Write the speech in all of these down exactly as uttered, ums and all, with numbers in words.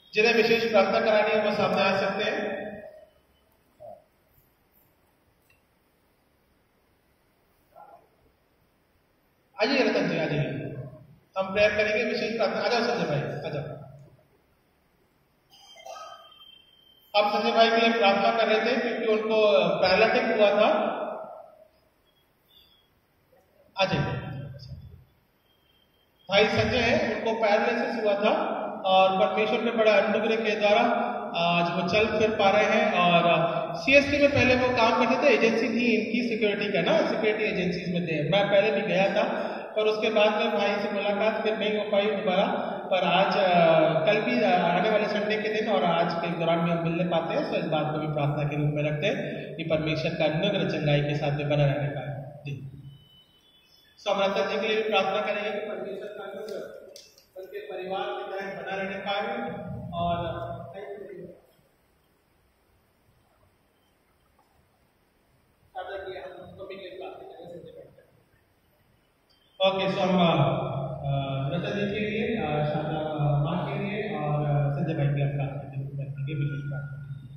जिन्हें विशेष प्रार्थना करानी है वो सामने आ सकते हैं। आइए रतन जी, आ जाइए, हम प्रेयर करेंगे विशेष प्रार्थना। आ जाओ संजय भाई, आ जाओ। हम संजय भाई के लिए प्रार्थना कर रहे थे क्योंकि उनको पैरालिटिक हुआ था। आ जाइए। भाई संजय है, उनको पैरालिसिस हुआ था और परमेश्वर के बड़ा अनुग्रह के द्वारा आज वो चल फिर पा रहे हैं। और सीएसटी में पहले वो काम करते थे, एजेंसी थी इनकी सिक्योरिटी का ना, सिक्योरिटी एजेंसीज में थे। मैं पहले भी गया था पर उसके बाद में भाई से मुलाकात फिर नहीं हो पाई दोबारा। पर आज कल भी आने वाले संडे के दिन और आज के दौरान भी हम मिलने पाते हैं, तो इस बात को भी प्रार्थना के रूप में रखते हैं कि परमेश्वर का अनुग्रह चंगाई के साथ में बना रहने का जी। समरतन जी के लिए भी प्रार्थना करेंगे कि परमेश्वर का अनुग्रह उनके परिवार के तहत बना रहने पाए। और ओके, सो हम रतन जी के लिए, शारदा माँ के लिए और संजय भाई के लिए प्रार्थना करेंगे विशेष प्रार्थना।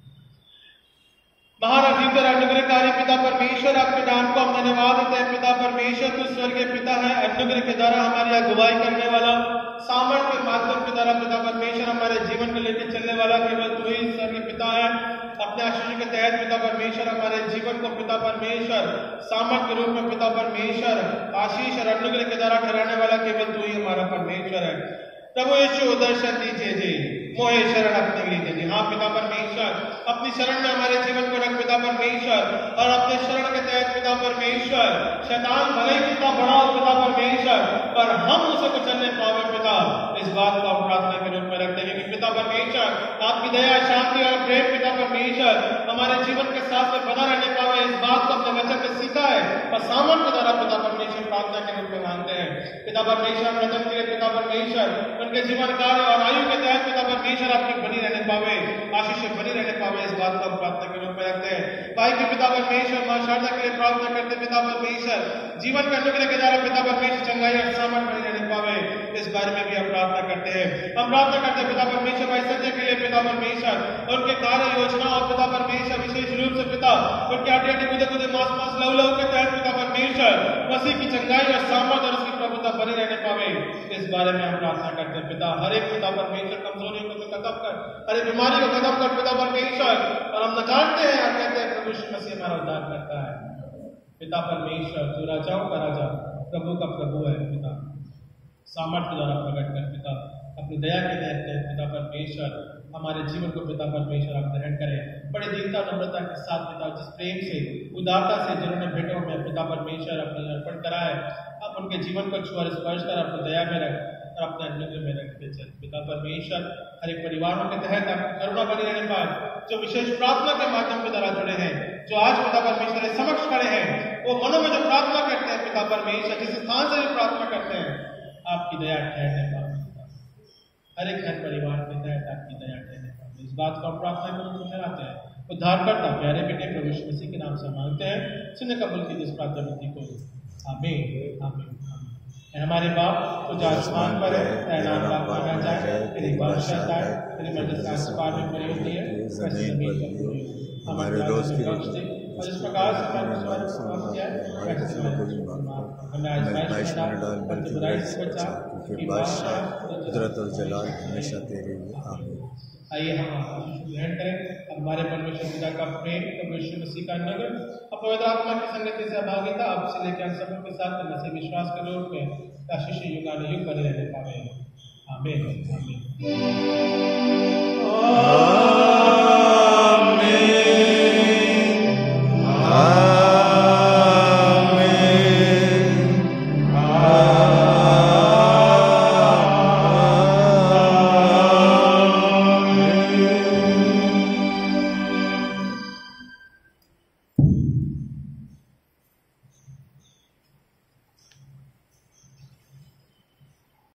महाराजीव अनुग्रहकारी पिता परमेश्वर, आपके नाम को हम धन्यवाद देते हैं। पिता परमेश्वर, तू स्वर्गीय पिता है, अनुग्रह के द्वारा हमारी अगुवाई करने वाला, सामर्थ के माध्यम के द्वारा पिता परमेश्वर हमारे जीवन को लेकर चलने वाला केवल तू ही स्वर्गीय पिता है। अपने आशीष के तहत पिता परमेश्वर हमारे जीवन को पिता परमेश्वर सामर्थ के रूप में पिता परमेश्वर आशीष और अनुग्रह के द्वारा ठहराने वाला केवल तू ही हमारा परमेश्वर है। प्रभु यीशु दर्शन दीजिए जी, मोहे शरण अपने लीजिए जी। हाँ पिता परमेश्वर, अपनी शरण में हमारे जीवन को रख पिता परमेश्वर, और अपने शरण के तहत पिता परमेश्वर शैतान भले ही कितना बड़ा हो पिता परमेश्वर, पर हम उसे कुचलने पावे पिता, इस बात को हम प्रार्थना के रूप में रखते हैं कि पिता परमेश्वर आपकी दया शांति और प्रेम पिता परमेश्वर हमारे जीवन के साथ में बना रहने पावे। इस बात को अपने वचन में सीखा है और सामर्थ के द्वारा पिता परमेश्वर प्रार्थना के रूप में मांगते हैं। पिता परमेश्वर रतन के पिता परमेश्वर उनके जीवन कार्य और आयु के तहत पिता परमेश्वर आपकी बनी रहने पावे, आशीष बनी रहने पावे, इस बात को हम प्रार्थना के रूप में रखते हैं। भाई के पिता परमेश्वर मां शारदा के लिए प्रार्थना करते पिता परमेश्वर जीवन के अनुग्रह के द्वारा पिता परमेश्वर चंगाई और सामर्थ बनी रहने पावे, इस बारे में भी हम प्रार्थना करते हैं। हम प्रार्थना करते हैं पिता परमेश्वर भाई संजय के लिए पिता परमेश्वर उनके कार्य योजना और पिता परमेश्वर विशेष रूप से पिता उनके आटे आटे गुदे गुदे मांस मांस लव लव के तहत पिता परमेश्वर मसीह की चंगाई और सामर्थ और उसकी प्रभुता बनी रहने पावे, इस बारे में हम प्रार्थना करते हैं। पिता हर एक पिता परमेश्वर कमजोरियों को खत्म कर, हर एक बीमारी को खत्म कर पिता परमेश्वर, और हम न जानते हैं और कहते हैं प्रभु यीशु मसीह हमारा उद्धार करता है। पिता परमेश्वर तू राजाओं का राजा प्रभु का प्रभु है पिता, सामर्थ्य द्वारा प्रकट कर पिता अपनी दया के तहत पिता परमेश्वर हमारे जीवन को पिता परमेश्वर आप ग्रहण करें बड़े दीनता नम्रता के साथ पिता, जिस प्रेम से उदारता से जिन्होंने बेटों में पिता परमेश्वर अपने अर्पण करा है, आप उनके जीवन को छुआ स्पर्श कर अपनी दया में रख और अपने अनुग्रह में रखते चल पिता परमेश्वर। हर एक परिवारों के तहत आप करुणा बनी रहने पाए, जो विशेष प्रार्थना के माध्यम के द्वारा जुड़े हैं, जो आज पिता परमेश्वर के समक्ष खड़े हैं, वो मनों में जो प्रार्थना करते हैं पिता परमेश्वर, जिस स्थान से भी प्रार्थना करते हैं, आपकी दया ठहरने पाए, हर एक घर परिवार के तहत आपकी दया ठहरने पाए, इस बात को हम प्रार्थना के रूप में ठहराते हैं। उद्धारकर्ता प्यारे बेटे प्रभु यीशु मसीह के नाम से मांगते हैं, सुनने कबूल कीजिए इस प्रार्थना को। आमीन आमीन। हमारे बाप तुझ आसमान पर है, तेरा नाम माना जाए, तेरी बादशाह आए, तेरी मर्जी आसमान में पूरी होती है वैसे जमीन पर पूरी हो। हमारे रोज की रोटी और इस प्रकार से हमारे द्वारा समाप्त किया है वैसे हमें आज आज़माइश में डाल बल्कि बुराई से बचा, क्योंकि बादशाह कुदरत और जलाल हमेशा तेरे हैं। आमीन। आइए हम आशीष ग्रहण करें। हमारे परमेश्वर पिता का प्रेम, प्रभु यीशु मसीह का अनुग्रह और पवित्र आत्मा की संगति से सहभागिता आपसे लेकर हम सबों के साथ मसीह विश्वास के रूप में आशीष युगानुयुग बने रहने पावे। आमीन आमीन।